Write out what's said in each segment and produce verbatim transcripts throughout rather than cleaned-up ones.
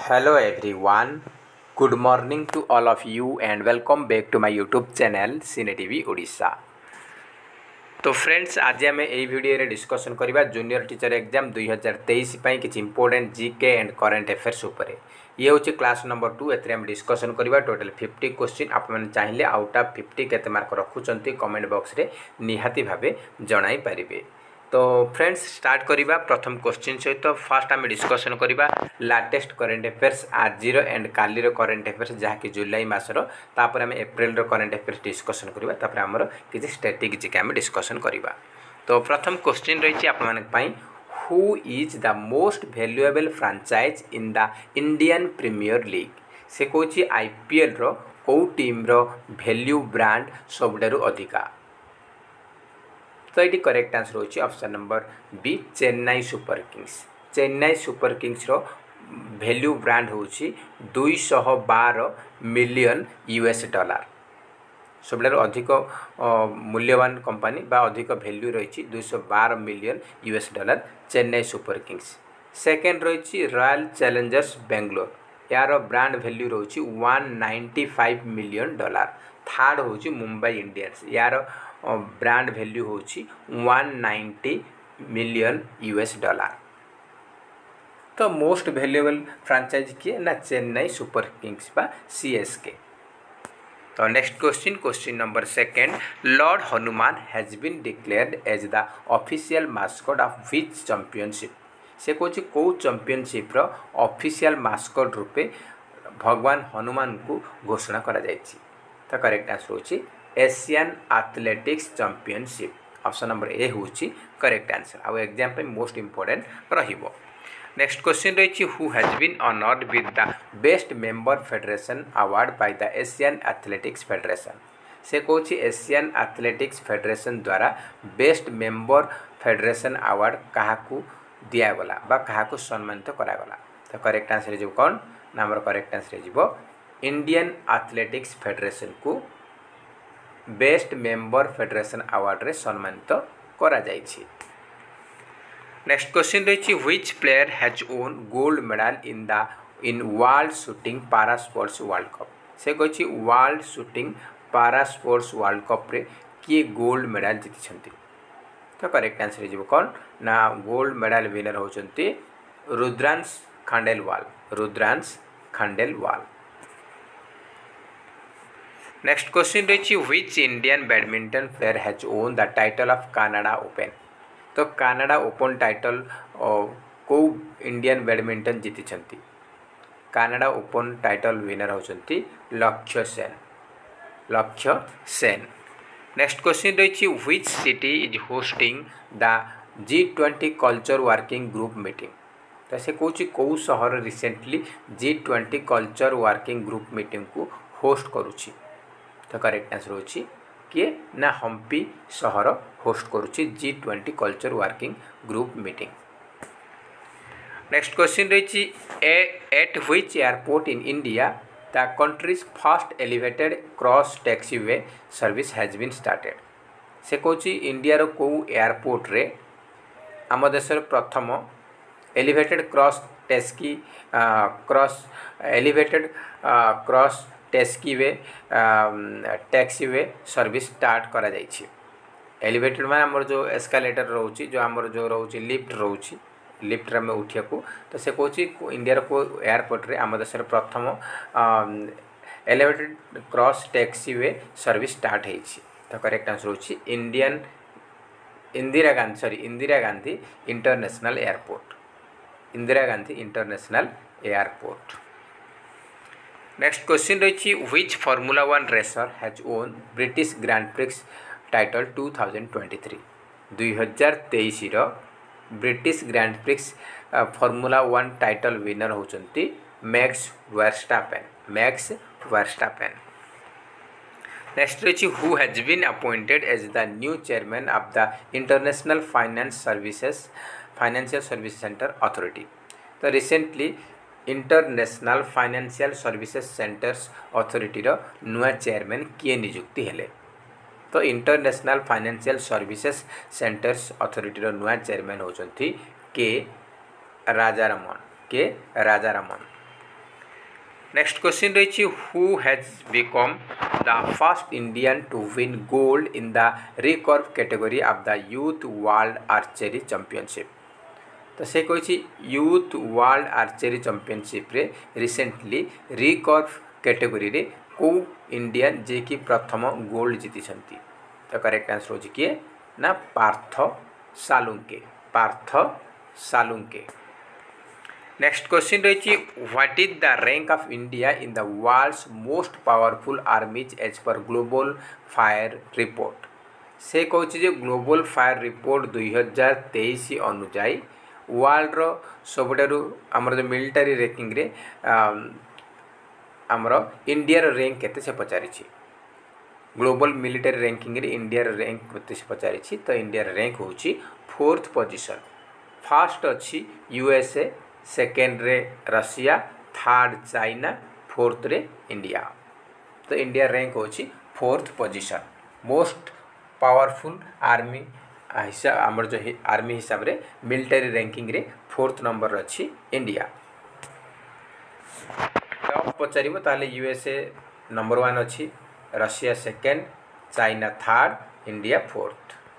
Hello everyone, good morning to all of you and welcome back to my YouTube channel Cine T V Odisha। तो friends आज आम यही video discussion करवा junior teacher exam दुई हजार तेईस किसी important GK and current affairs उपर ये हूँ क्लास नंबर टू एम डिस्कसन करवा टोटल फिफ्टी क्वेश्चन आपने चाहिए आउट ऑफ फिफ्टी केते मार्क रखुंट कमेंट बॉक्स रे निहाती भावे जणाई पारिबे। तो फ्रेंड्स स्टार्ट करवा प्रथम क्वेश्चन सहित तो फास्ट आम डिस्कसन करवा लाटेस्ट करेन्ट अफेयर्स आजिर एंड कालीर करेन्ट अफेयर्स जहाँकि जुलाई मासर तापर आम एप्रिल करेन्ट अफेयर्स डिस्कसन करवा तापर आमर किसी स्ट्रेटेजी जी आम डिस्कसन करवा। तो प्रथम क्वेश्चन रही आप who is the most valuable franchise in the Indian Premier League से कौन आईपीएल रो कौ टीम रो वैल्यू ब्रांड सबुठारु अधिका। तो ये करेक्ट आंसर होची option number B Chennai Super Kings. Chennai Super Kings रो वैल्यू ब्रांड होची दुई सौ बारह मिलियन यूएस डॉलर सबुठारु अधिक मूल्यवान कंपनी बा अधिक वैल्यू रही दुई सौ बारह million US dollar Chennai Super Kings. Second रही रॉयल चैलेंजर्स बेंगलोर यार ब्रांड वैल्यू रही one ninety five million dollar. Third होची मुंबई इंडियंस यार ब्रांड वैल्यू होची one ninety million US dollar. तो मोस्ट वैल्यूएबल फ्रांचाइज किए ना चेन्नई सुपर किंग्स बा सीएसके। तो next question question number second Lord Hanuman has been declared as the official mascot of which championship से कौन कौ चैंपियनशिप रो ऑफिशियल मास्कट रूपे भगवान हनुमान को घोषणा करा जायछि। तो करेक्ट आंसर होछि Asian Athletics Championship option number A होछि करेक्ट आंसर आउ एग्जाम पे मोस्ट इंपोर्टेंट रहिबो। नेक्स्ट क्वेश्चन रही who has been honoured with the best member federation award by the Asian Athletics Federation से कौन एशियन एथलेटिक्स फेडरेशन द्वारा best member federation award क्या दिगला बा क्या सम्मानित करागला। तो करेक्ट आंसर हो कौन ना आम करेक्ट आंसर हो इंडियन एथलेटिक्स फेडरेशन को बेस्ट मेंबर फेडरेशन अवार्ड रे सम्मानित करा जायछि। नेक्स्ट क्वेश्चन रही which player has won gold medal in the in World Shooting Para Sports World Cup से कही World Shooting Para Sports World Cup रे किए गोल्ड मेडल जीति। तो करेक्ट आंसर हो कौन ना गोल्ड मेडल विनर होचंती रुद्रांश खांडेलवाल रुद्रांश खांडेलवाल। नेक्स्ट क्वेश्चन रही which Indian badminton player has won the title of Canada Open. तो कनाडा ओपन टाइटल को इंडियन बैडमिंटन जीति कनाडा ओपन टाइटल विनर होचंती लक्ष्य सेन लक्ष्य सेन। नेक्स्ट क्वेश्चन रही which city is hosting the G twenty culture working group meeting. तो से कौन कौ सहर recently G twenty culture working group meeting को होस्ट करुच्ची। तो करेक्ट आंसर होची किए ना हम्पी सहर होस्ट करुच्ची G twenty culture working group meeting. Next question रही at which airport in India the country's first elevated cross taxiway service has been started से कौन इंडिया रो को एयरपोर्ट रे आम देशर प्रथम elevated cross taxi cross elevated cross taxiway taxiway service start करा जायछि। एलिवेटेड माने हमर जो एस्कालेटर रोची जो हमर जो रोची लिफ्ट रोची लिफ्ट रे में उठिया को तो से कोची इंडिया को एयरपोर्ट रे आम देशर प्रथम elevated cross taxiway service start होइछि। तो करेक्ट आंसर होछि Indian Indira Gandhi sorry Indira Gandhi International Airport Indira Gandhi International Airport. Next question रही which Formula One racer has won British Grand Prix title two thousand twenty three दुई हजार तेईस British Grand Prix Formula One title winner होचंती Max Verstappen Max Verstappen. Next रही who has been appointed as the new chairman of the international Finance Services Financial Service Centre Authority. तो recently International Financial Services Centres Authority रो नुआ chairman किए नियुक्ति हेले। तो International Financial Services Centres Authority रो नुआ चेयरमैन होचंती K Rajaraman K Rajaraman. Next question रही who has become the first Indian to win gold in the recurve category of the youth world archery championship. तो से कही यूथ वर्ल्ड आर्चरी चैंपियनशिप रे recently recurve category रे को Indian जे कि प्रथम गोल्ड जीति। तो करेक्ट आंसर हो किए ना पार्थ सालुंके, पार्थ सालुंके। नेक्स्ट क्वेश्चन रही what is the rank of India in the world's most powerful armies as per global fire report. से कहे ग्लोबल फायर रिपोर्ट दुई हजार तेईस अनुजाई वर्ल्डर सबुठारु आमर जो मिलिटारी रैंकिंग रे आमर इंडियार रैंक केते से पचारि। ग्लोबल मिलिटारी रैंकिंग रे इंडियार रैंक केते से पचारि। तो इंडियार रैंक होची फोर्थ पोजीशन। फर्स्ट अच्छी यूएसए, सेकेंड रे रशिया, थर्ड चाइना, फोर्थ रे इंडिया। तो इंडिया रैंक होची fourth position. Most powerful army हिसाब आमर जो आर्मी हिसाब रे मिलिटारी रैंकिंग रे फोर्थ नंबर अच्छी इंडिया। तो पचार ताले यूएसए नंबर वन अच्छी, Russia second, China third, India fourth.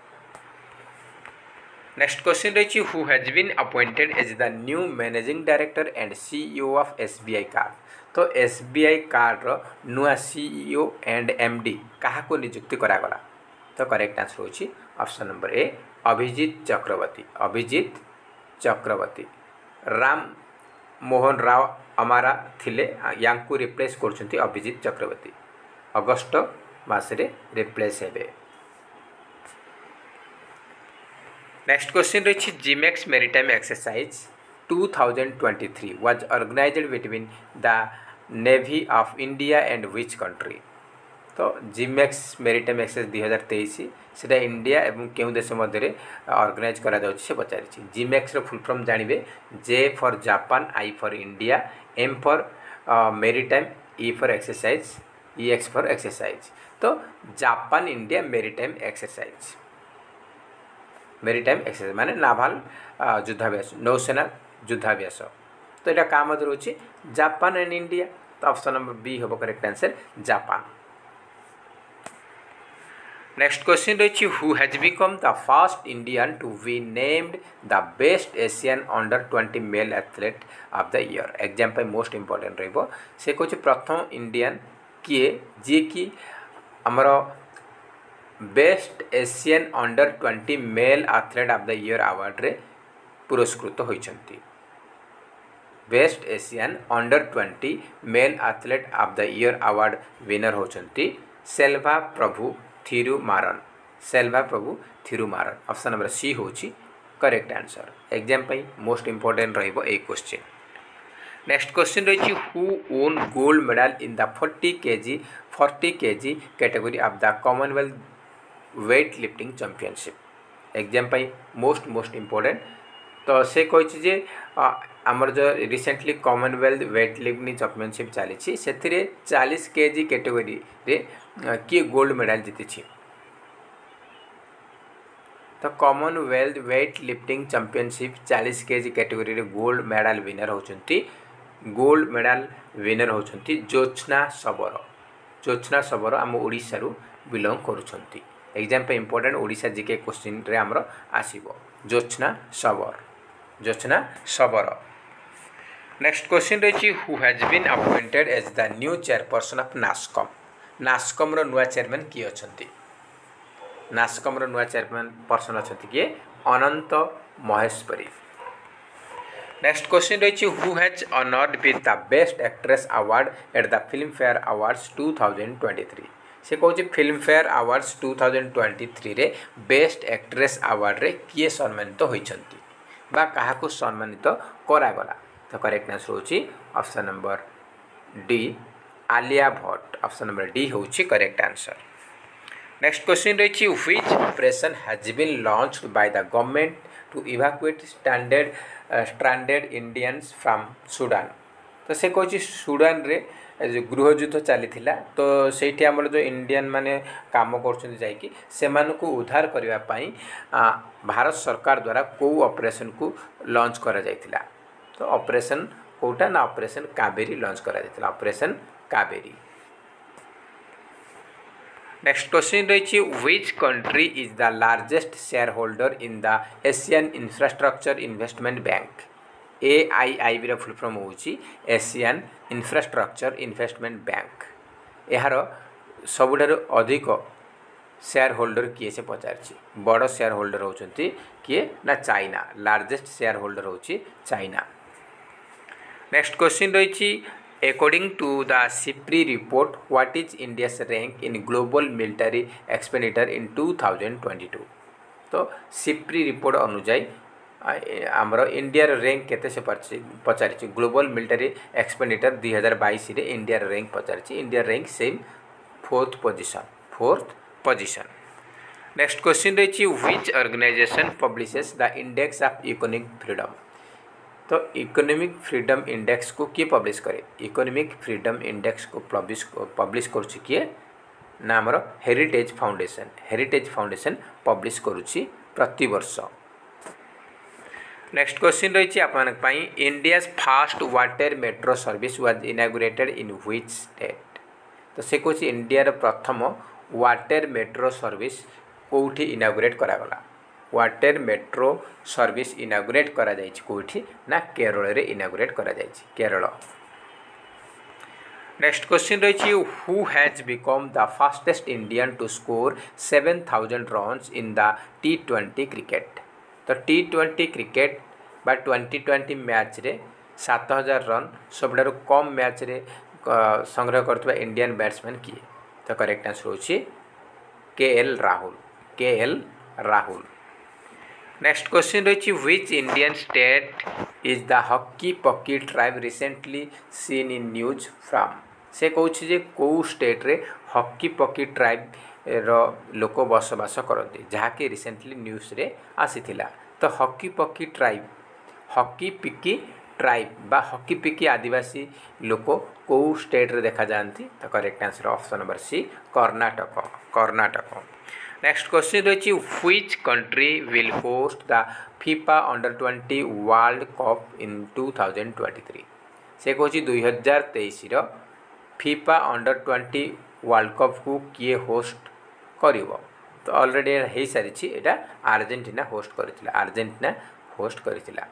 Next question रही who has been appointed as the new managing director and CEO of SBI card. तो एसबीआई कार्ड रो नुआ सीईओ एंड एमडी कहा को नियुक्ति करागला। तो करेक्ट आंसर होची option number A Abhijit Chakraborty. Abhijit Chakraborty. Ram Mohan Rao अमारा थिले यांकु रिप्लेस करछंती अभिजीत चक्रवर्ती। अगस्त मासरे रिप्लेस हेबे। नेक्स्ट क्वेश्चन रही JIMEX maritime exercise two thousand twenty three was organised between the navy of India and which country. तो जिमेक्स मेरीटाइम एक्सरसाइज दुई हजार तेईस से इंडिया एवं क्यों देश मध्य ऑर्गेनाइज करा जाउछि से पचारि। जिमेक्स फुल फॉर्म जानिबे J for Japan, I for India, M for maritime, E for exercise, E X for exercise. तो Japan India maritime exercise, maritime exercise माने नाभाल युद्धाभ्यास, नौसेना युद्धाभ्यास। तो यहाँ क्या मध्य रोचे जापान एंड इंडिया। तो ऑप्शन नंबर बी हम correct answer Japan. Next question रही who has become the first Indian to be named the best Asian under twenty male athlete of the year. Exam पे most important रहिबो। से कहे प्रथम Indian किए जी कि आमर best Asian under twenty male athlete of the year award रे पुरस्कृत होइछंती। Best Asian under twenty male athlete of the year award winner होचंती Selva Prabhu Thirumaran. Selva Prabhu Thirumaran. Option number C होची करेक्ट आंसर। एग्जाम पे मोस्ट इंपोर्टेंट रहिबो ए क्वेश्चन। नेक्स्ट क्वेश्चन रही who won gold medal in the forty KG forty KG category of the Commonwealth weight lifting championship. Exam पे most most important. तो से कही आमर जो recently Commonwealth weight lifting championship चली से चालीस केजी कैटेगरी रे किए गोल्ड मेडल जीति। तो कॉमनवेल्थ वेट लिफ्टिंग चैंपियनशिप चालीस केजी कैटेगरी रे गोल्ड मेडल विनर होचंती गोल्ड मेडल विनर होचंती ज्योत्स्ना सबर। ज्योत्स्ना सबर आम ओडिशा रु बिलोंग करुछंती। एग्जाम पे इंपोर्टेंट ओडिशा जीके क्वेश्चन रे हमरो आसीबो ज्योत्स्ना सबर। ज्योत्स्ना सबर। नेक्स्ट क्वेश्चन रही who has been appointed as the new chairperson of NASSCOM. NASSCOM रो नुआ चेयरमैन किए अछंती। नास्कॉम रो नुआ चेयरमैन पर्सन अछंती किए अनंत महेश्वरी। नेक्स्ट क्वेश्चन रही who has honoured with the best actress award at the Filmfare awards two thousand twenty three. से कहे Filmfare awards two thousand twenty three रे बेस्ट एक्ट्रेस अवार्ड रे किए सम्मानित होइछंती बा काहाको सम्मानित करागला। तो करेक्ट आंसर होची option number D Alia Bhatt. Option number D होची करेक्ट आंसर। नेक्स्ट क्वेश्चन रही which operation has been launched by the government to evacuate standard stranded Indians from Sudan. तो से कहे सुडान रे जो गृह युद्ध चली तो से आमर जो इंडियन माने काम कर उद्धार करने भारत सरकार द्वारा को ऑपरेशन को लॉन्च करा जायतिला। तो ऑपरेशन कोटा ना ऑपरेशन कावेरी लॉन्च करा जायतिला ऑपरेशन कावेरी। नेक्स्ट क्वेश्चन रही which country is the largest shareholder in the Asian infrastructure investment bank. A I I B full form होची एशियन इंफ्रास्ट्रक्चर इन्वेस्टमेंट बैंक। यार सबुठारु अधिक शेयर होल्डर किए से पचारछि बड़ शेयर होल्डर होचंती किए ना चाइना लार्जेस्ट शेयर होल्डर होची चाइना। नेक्स्ट क्वेश्चन रही according to the SIPRI report what is India's rank in global military expenditure in two thousand twenty two. तो सिप्री रिपोर्ट अनुଯାୟୀ आमर इंडिया रैंक केते से पचारि ग्लोबल मिलिटरी एक्सपेंडिचर दुई हजार बाईस इंडिया रैंक पचारि India rank same fourth position fourth position. Next question रही which organisation publishes the index of economic freedom. तो इकोनॉमिक फ्रीडम इंडेक्स को किए पब्लिश करे इकोनॉमिक फ्रीडम इंडेक्स को पब्लिश पब्लिश करुच्ची किए ना आमर heritage foundation heritage foundation publish करुच्ची प्रति वर्ष। नेक्स्ट क्वेश्चन रही आप India first water metro service was inaugurated in which state. तो से कौन इंडिया प्रथम वाटर मेट्रो सर्विस कौटी इनागुरेट करागला वाटर मेट्रो सर्विस इनागुरेट करा जायछि कौटी ना केरल रे इनागुरेट करा जायछि केरल। नेक्स्ट क्वेश्चन रही who has become the fastest Indian to score seven thousand runs in the T twenty cricket. तो टी ट्वेंटी क्रिकेट बा ट्वेंटी ट्वेंटी मैच रे सात हजार रन सबुठारु कम मैच रे संग्रह करथबा इंडियन बैट्समैन किए। तो करेक्ट आंसर होछि के L Rahul K L Rahul. Next question रही which Indian state is the Hakki Pikki tribe recently seen in news from. से कहूँ जे कौ स्टेट रे हॉकी पकी ट्राइब रो लोक बसवास करती जहाँकि रिसेंटली न्यूज रे आसीथिला। तो हॉकी पकी ट्राइब हॉकी पिकी ट्राइब बा हॉकी पिकी आदिवासी लोक कौ स्टेट रे देखा जाती। तो correct answer option number C Karnataka Karnataka. Next question रही which country will host the FIFA under twenty world cup in two thousand twenty three. से कहूँ दुई हजार तेईस FIFA under twenty world cup को किए होस्ट करिवो। तो ऑलरेडी हो सारी एटा आर्जेंटीना होस्ट करथिला आर्जेंटीना होस्ट करथिला।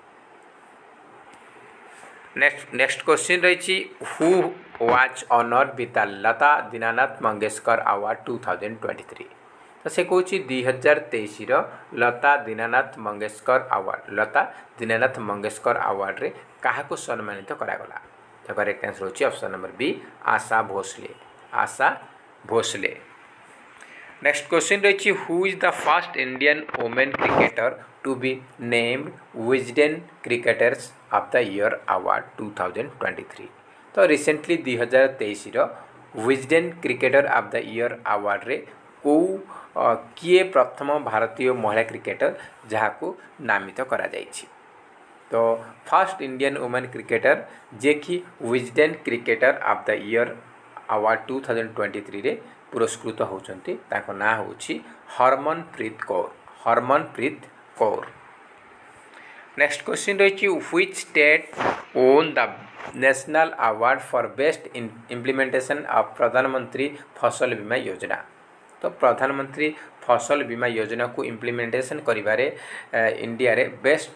नेक्स्ट नेक्स्ट क्वेश्चन रही who was honoured with the Lata Dinanath Mangeshkar award two thousand twenty three. तो से कहूँ दुई हजार तेईस लता दीनानाथ मंगेशकर अवार्ड लता दीनानाथ मंगेशकर अवार्ड रे काहाको सम्मानित करागला। तो करेक्ट आंसर होची option number B Asha Bhosle Asha Bhosle. Next question रही who is the first Indian women cricketer to be named Wisden cricketers of the year award two thousand twenty three. तो रिसेंटली दुई हजार तेईस Wisden cricketer of the year award रे को किए प्रथम भारतीय महिला क्रिकेटर जहाँ को नामित करा जायछि। तो फर्स्ट इंडियन वुमेन क्रिकेटर जे कि Wisden cricketer of the year award two thousand twenty three रे पुरस्कृत होउछंती ताको ना होछि हरमनप्रीत कौर हरमनप्रीत कौर। नेक्स्ट क्वेश्चन रही which state won the national award for best implementation of Pradhan Mantri Fasal Bima योजना। तो प्रधानमंत्री फसल बीमा योजना को इम्प्लीमेंटेशन करिबारे इंडिया रे बेस्ट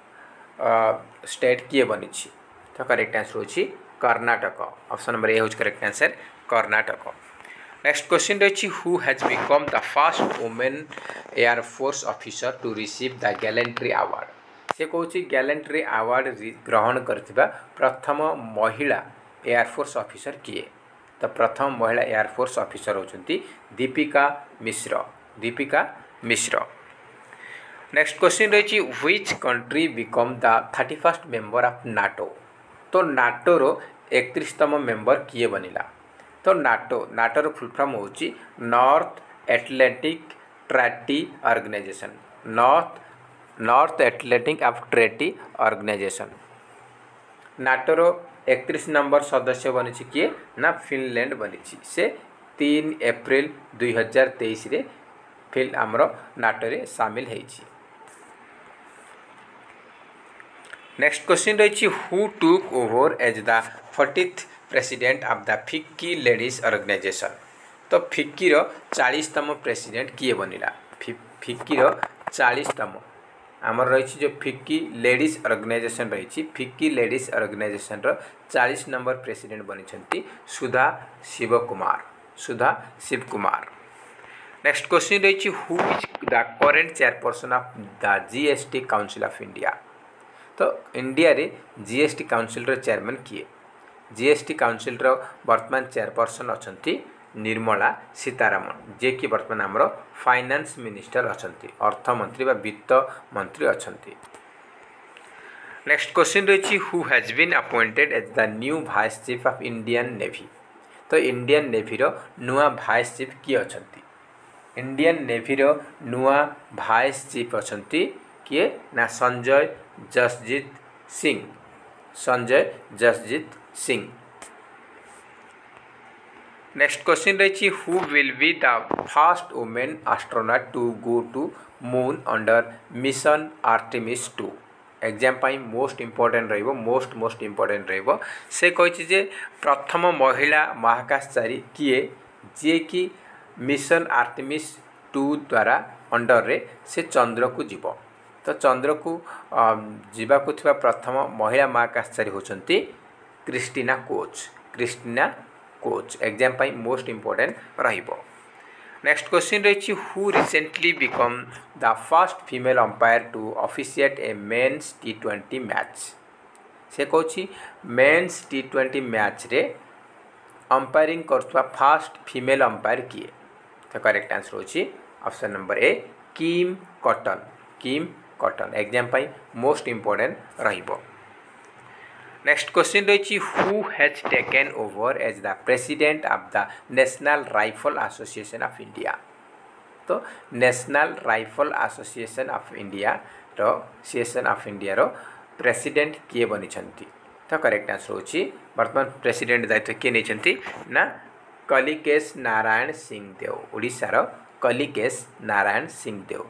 स्टेट किए बनी। तो करेक्ट आंसर होछि कर्नाटक ऑप्शन नंबर ए होछि correct answer Karnataka. Next question रही who has become the first women air force officer to receive the gallantry award. से कहूँ गैलेंट्री अवार्ड ग्रहण करथिबा प्रथम महिला एयरफोर्स ऑफिसर किए। तो प्रथम महिला एयरफोर्स ऑफिसर होचंती दीपिका मिश्र दीपिका मिश्र। नेक्स्ट क्वेश्चन रही which country become the thirty first member of NATO. तो नाटो रो एकतीसतम मेम्बर किए बनिला। तो नाटो नाटोर फुल फॉर्म होची north Atlantic treaty organisation north north Atlantic of treaty organisation. नाटोर एकतीस नंबर सदस्य बनी किए ना फिनलैंड बनी से तीन एप्रिल दुई हजार तेईस फिल आमर नाटो रे सामिल होइछि। नेक्स्ट क्वेश्चन रही who took over as the fortieth president of the FICCI ladies organisation. तो फिक्कीर चालीसतम प्रेसिडेंट किए बनिला फिक्कीर चालीसतम आमर रही जो फिक्की लेडीज ऑर्गेनाइजेशन रही फिक्की लेडीज ऑर्गेनाइजेशन रो चालीस नंबर प्रेसिडेंट बनी सुधा शिव कुमार सुधा शिव कुमार। नेक्स्ट क्वेश्चन रही who is the current chairperson of the GST council of India. तो इंडिया रे जीएसटी काउंसिल रो चेयरमैन किए जीएसटी काउंसिल रो वर्तमान चेयरपर्सन अछंती निर्मला सीतारामन जे कि वर्तमान आमर फाइनेंस मिनिस्टर अछंती अर्थमंत्री बा वित्त मंत्री अछंती। नेक्स्ट क्वेश्चन रही who has been appointed as the new vice chief of Indian navy. तो इंडियन नेवी रो नुआ वाइस चीफ किए अछंती इंडियन नेवी रो नुआ वाइस चीफ अछंती किए ना संजय जसजीत सिंह संजय जसजीत सिंह। नेक्स्ट क्वेश्चन रही who will be the first women astronaut to go to moon under mission Artemis two. Exam पाई मोस्ट इंपोर्टेंट रहिबो मोस्ट मोस्ट इंपोर्टेंट रहिबो से कहिछि जे प्रथम महिला महाकाशचारी किए जे कि मिशन आर्टेमिस टू द्वारा अंडर रे से चंद्र को जीव। तो चंद्र को जीवा को थिबा प्रथम महिला महाकाशचारी होचंती Christina Koch Christina Koch. Exam पाई मोस्ट इंपोर्टेंट रहिबो। नेक्स्ट क्वेश्चन रही who recently become the first female umpire to officiate a men's T twenty match. से कहछि मेन्स टी ट्वेंटी मैच रे अंपायरिंग करथुवा फर्स्ट फीमेल अंपायर किए। तो correct answer होछि option number A Kim Cotton Kim Cotton. Exam पाई most important रहिबो। Next question रही who has taken over as the president of the national rifle association of India. तो national rifle association of India रो association of India रो president किए बनी। तो correct answer होछि वर्तमान प्रेसिडेंट दायित्व किए नहीं ना कलिकेश नारायण सिंहदेव ओडिशा रो कलिकेश नारायण सिंहदेव।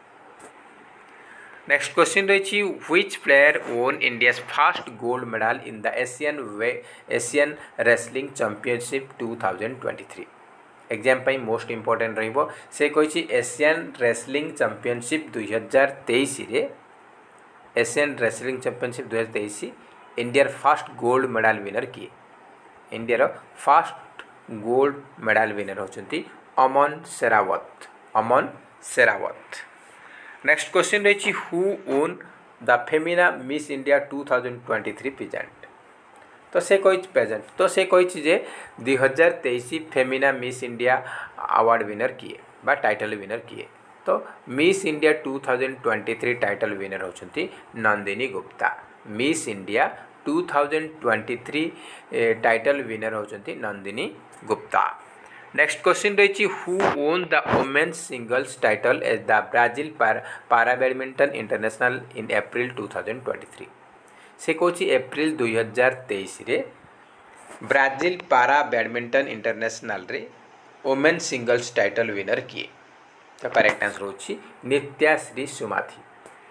नेक्स्ट क्वेश्चन रही which player won India's first gold medal in the Asian way Asian wrestling championship two thousand twenty three. Exam पाई मोस्ट इंपोर्टेंट रहिबो से कहिछि एशियन रेसलिंग चैंपियनशिप दुई हजार तेईस रे एशियन रेसलिंग चैंपियनशिप दुई हजार तेईस India first gold medal winner किए। India first gold medal winner होचंती अमन शेरावत अमन शेरावत। नेक्स्ट क्वेश्चन रही who won the Femina Miss India two thousand twenty three pageant. तो से कही पेजेंट तो से कही जे दुई हजार तेईस Femina Miss India award winner किए बा टाइटल विनर किए। तो Miss India two thousand twenty three title winner होचंती Nandini Gupta Miss India two thousand twenty three title winner होचंती नंदिनी गुप्ता। नेक्स्ट क्वेश्चन रही who won the women's singles title as the Brazil para badminton international in April two thousand twenty three. से कौची April दुई हजार तेईस रे Brazil para badminton international रे women singles title winner किए। तो करेक्ट आंसर होची नित्याश्री सुमाथी।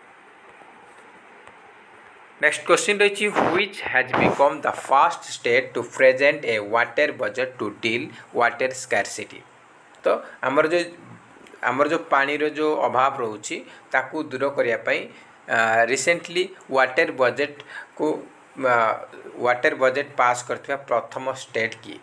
नेक्स्ट क्वेश्चन रही which has become the first state to present a water budget to deal water scarcity. तो आमर जो आमर जो पानी रो जो अभाव रोची ताकू दूर करिया पई रिसेंटली वाटर बजेट को वाटर बजेट पास करथिबा प्रथम स्टेट की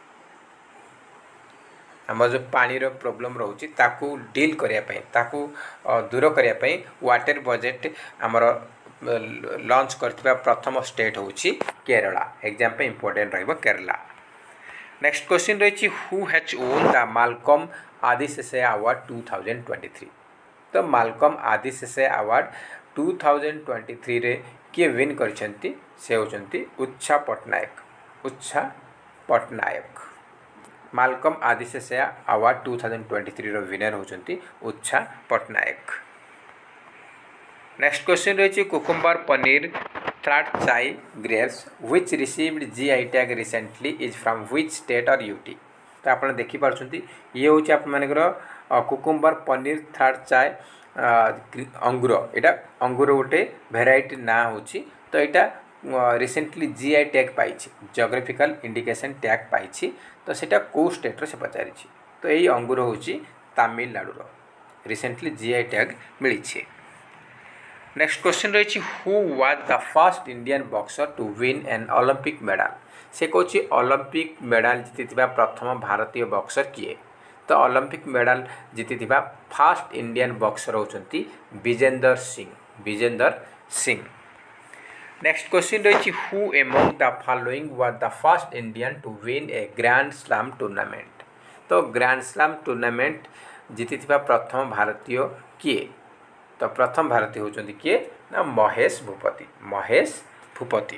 आमर जो पानी रो प्रॉब्लम रोची ताकू डील करिया पई ताकू दूर करिया पई वाटर बजेट आमर लॉन्च करथिबा प्रथम स्टेट होची केरला। एग्जाम पे इंपोर्टेंट रहिबो केरला। नेक्स्ट क्वेश्चन रही who has won the Malcolm Adiseshiah award two thousand twenty three. तो Malcolm Adiseshiah award two thousand twenty three रे किए विन करछंती से होचंती Utsa Patnaik Utsa Patnaik. Malcolm Adiseshiah award two thousand twenty three रो विनर होचंती उच्छा पटनायक। नेक्स्ट क्वेश्चन रही cucumber paneer third chai grapes which received GI tag recently is from which state or UT. तो आप देखि पारछंती ये होची आप मानकर कुकुम्बर पनीर थर्ड चाय अंगूर एटा अंगूर गोटे भेराइटी ना होची तो यहाँ रिसेंटली जीआई टैग पाई जियोग्राफिकल इंडिकेशन टैग पाई तो सेटा को स्टेट से पचारि तो यही अंगूर हूँ तमिलनाडु रिसेंटली जीआई टैग मिली। नेक्स्ट क्वेश्चन रही who was the first Indian boxer to win an Olympic medal से कौन ओलंपिक मेडल जीति प्रथम भारतीय बॉक्सर किए तो ओलंपिक मेडल जीति फास्ट इंडियन बॉक्सर होती विजेंदर सिंह विजेंदर सिंह। नेक्स्ट क्वेश्चन रही who among the following was the first Indian to win a grand slam tournament तो ग्रैंड स्लैम टूर्नामेंट जीति प्रथम भारतीय किए तो प्रथम भारतीय होती किए ना महेश भूपति महेश भूपति।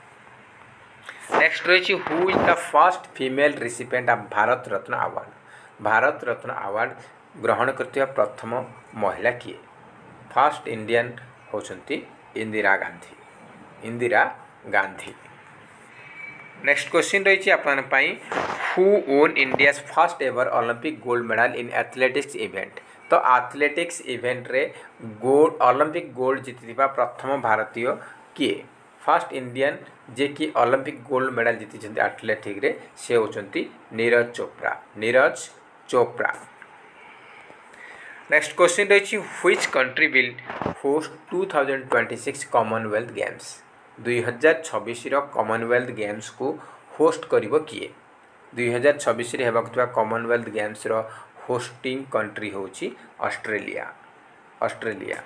नेक्स्ट रही who is the first female recipient of Bharat Ratna award Bharat Ratna award ग्रहण करथिबा प्रथम महिला किए फर्स्ट इंडियन होती इंदिरा गांधी इंदिरा गांधी। नेक्स्ट क्वेश्चन रही अपन who won India first ever Olympic gold medal in athletics event तो एथलेटिक्स इवेंट रे गोल्ड ओलंपिक गोल्ड जीति प्रथम भारतीय किए फर्स्ट इंडियन जे कि ओलंपिक गोल्ड मेडल जीति एथलेटिक्स रे से होचंती नीरज चोपड़ा नीरज चोपड़ा। नेक्स्ट क्वेश्चन रही which country will host two thousand twenty six Commonwealth Games दुई हजार छब्बीस कॉमनवेल्थ गेम्स को होस्ट करिवो किए दुई हजार छब्बीस होगा कॉमनवेल्थ गेम्स रो होस्टिंग कंट्री होची ऑस्ट्रेलिया ऑस्ट्रेलिया।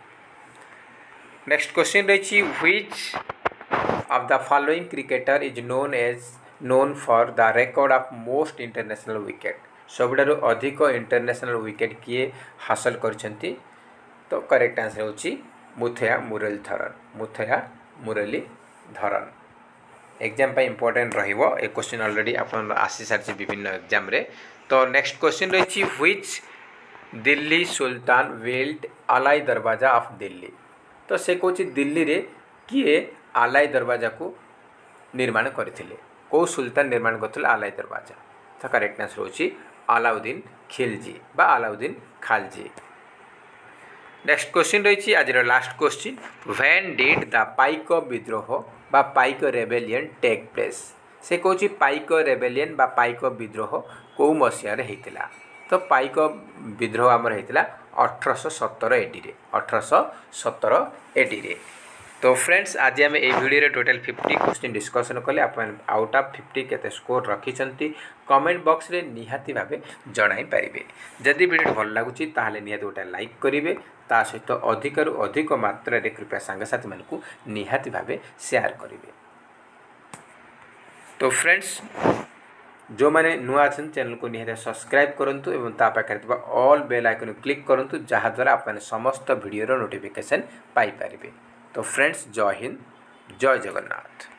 नेक्स्ट क्वेश्चन रही which of the following cricketer is known as known for the record of most international wicket सबुठारु अधिक इंटरनेशनल विकेट किए हासिल करछंती तो करेक्ट आंसर होची मुथैया मुरलीधरन मुथैया मुरलीधरन। एग्जाम पे इंपोर्टेंट रहिबो ए क्वेश्चन ऑलरेडी अपन आसी सारी विभिन्न एग्जाम रे। तो नेक्स्ट क्वेश्चन रही which Delhi sultan built Alai Darwaza of Delhi तो से कौन दिल्ली रे किए आलाई दरवाजा को निर्माण करथिले को सुल्तान निर्माण करथिले आलाई दरवाजा तो करेक्ट आंसर होची अलाउद्दीन खिलजी बा अलाउद्दीन खालजी। नेक्स्ट क्वेश्चन रही आज last question when did the Paika विद्रोह बा पाइक रेबेलियन टेक प्लेस से कौन पाइक रेबेलियन बा पाइक विद्रोह कौ मसीह होता तो पाइक विद्रोह आमर होता अठरश सतर एडी अठरश सतर एडी। तो फ्रेंड्स आज आम ये video total fifty question discussion कले अपन आउट ऑफ फिफ्टी केते स्कोर रखिंट कमेंट बॉक्स रे निहाती भावे जणाई पारिबे जदि वीडियो भल लागुची ताहले निहाती गोटे लाइक करिवे ता सहित अधिक रु अधिक मात्रा रे कृपया सांगसाथी मानकु निहाती भावे शेयर करिवे। तो फ्रेंड्स जो मैंने नुआ अच्छे चैनल को निहाती सब्सक्राइब करंतु एवं ता पाखरे थिबा ऑल बेल आइकन क्लिक करंतु जहा द्वारा आपने समस्त वीडियो रो नोटिफिकेशन पाई पारिबे। तो फ्रेंड्स जय हिंद जय जगन्नाथ।